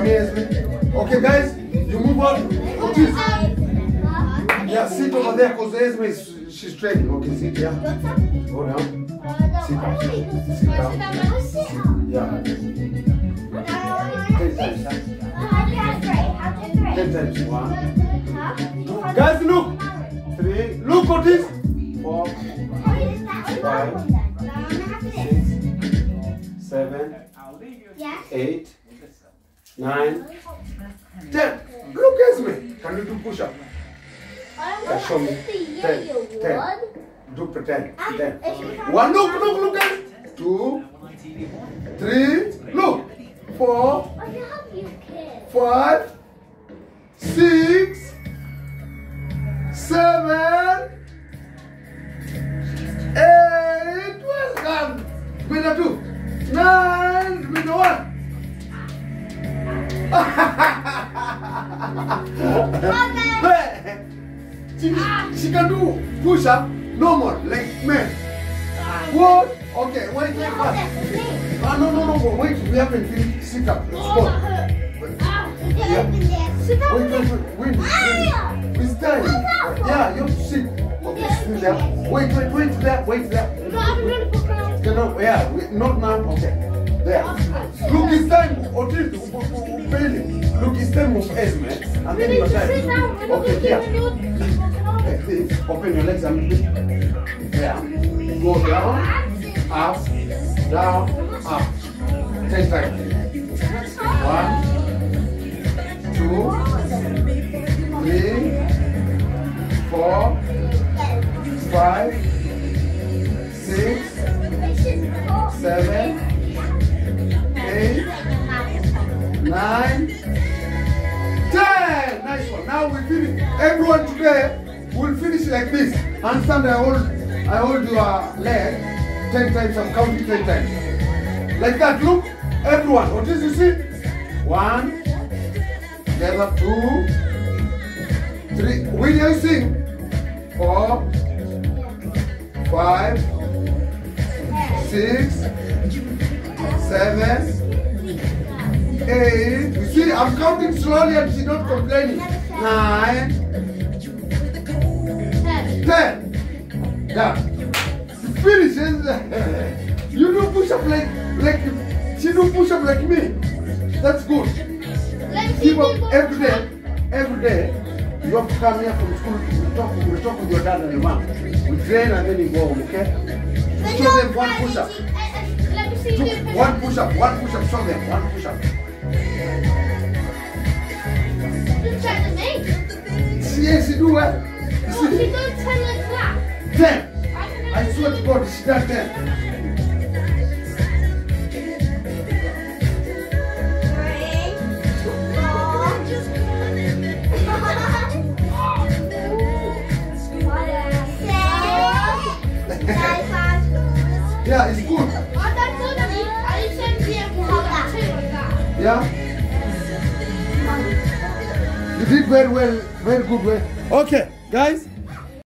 Come here, Esme. Okay, guys, you move on. Otis. Yeah, sit over there because Esme is she's training. Okay, sit here. Go down. Sit down. Sit down. Yeah. 10 times. 10 times. 1. Guys, look. 3. Look, Otis. 4. 5. 6. 7. 8. 9. 10. Look, Esme. Can you do push-up? Show me. 10. 10. Do pretend. 10. 1. Look, guys. 2. 3. Look. 4. 5. 6. 7. 8. Welcome. Minute 2. 9. Minute 1. She can do push-up normal, like men. What? Okay, wait. No. Wait, we haven't finished sit-up. Spot. Wait. It's time. Yeah, you have to sit. Okay, sit there. Wait there. No, yeah, not now. Okay. There. Look, it's time. Otis, look, it's time of Esme. And then your time. Okay, here. Like this. Open your legs and there. Go down, up, down, up. 10 times. 1, 2, 3, 4, 5, 6, 7, 8, 9, 10. Nice one. Now we finish. Everyone today will finish like this. Understand? I hold your leg 10 times. I'm counting 10 times. Like that. Look, everyone. What is you see? 1, together 2, 3. When you sing, 4, 5, 6, 7, 8. You see, I'm counting slowly and she's not complaining. 9, 10. Yeah. Finish. You do push-up like she do push-up like me. That's good. Keep up every day. You have to come here from school. We talk with your dad and your mom. We train and then you go home, okay? Show them one push-up. One push-up. Show them one push-up. Yes, she do well. No, she does 10 like that. 10. I swear to God, she does 10. Yeah, it's good. Yeah? You did very well, very good way. Okay, guys.